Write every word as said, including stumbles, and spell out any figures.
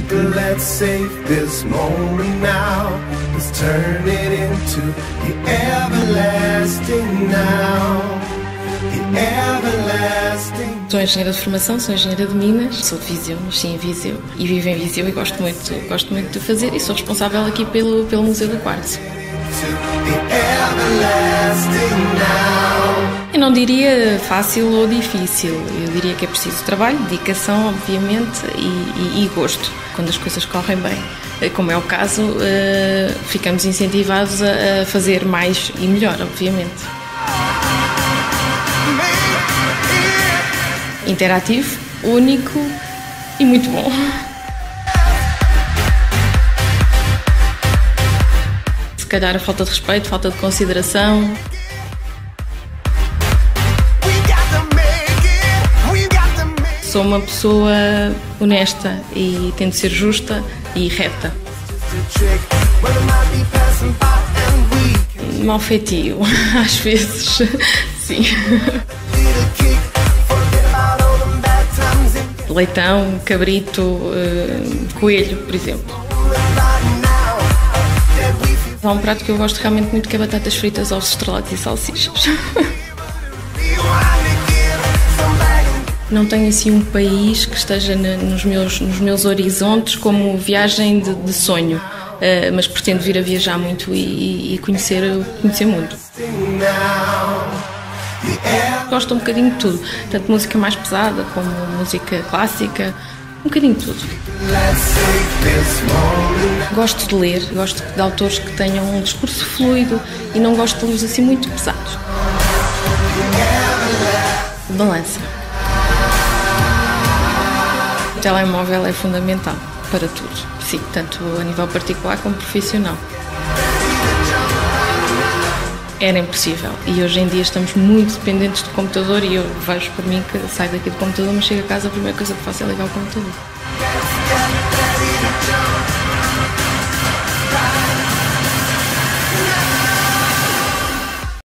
People, let's save this moment now. Let's turn it into the everlasting now. The everlasting. Sou engenheira de formação, sou engenheira de Minas, sou de Viseu, nasci em Viseu e vivo em Viseu e gosto muito, gosto muito de fazer e sou responsável aqui pelo, pelo Museu do Quartzo. Eu não diria fácil ou difícil, eu diria que é preciso trabalho, dedicação, obviamente, e, e, e gosto. Quando as coisas correm bem, como é o caso, ficamos incentivados a fazer mais e melhor, obviamente. Interativo, único e muito bom. Se calhar a falta de respeito, falta de consideração. Sou uma pessoa honesta e tento ser justa e reta. Mau feitio, às vezes, sim. Leitão, cabrito, uh, coelho, por exemplo. Há um prato que eu gosto realmente muito que é batatas fritas aos estrelados e salsichas. Não tenho assim um país que esteja na, nos, meus, nos meus horizontes como viagem de, de sonho, uh, mas pretendo vir a viajar muito e, e conhecer, conhecer o mundo. Gosto um bocadinho de tudo, tanto música mais pesada como música clássica, um bocadinho de tudo. Gosto de ler, gosto de autores que tenham um discurso fluido e não gosto de livros assim muito pesados. Balança. O telemóvel é fundamental para tudo, sim, tanto a nível particular como profissional. Era impossível e hoje em dia estamos muito dependentes do computador e eu vejo por mim que saio daqui do computador, mas chego a casa, a primeira coisa que faço é ligar o computador.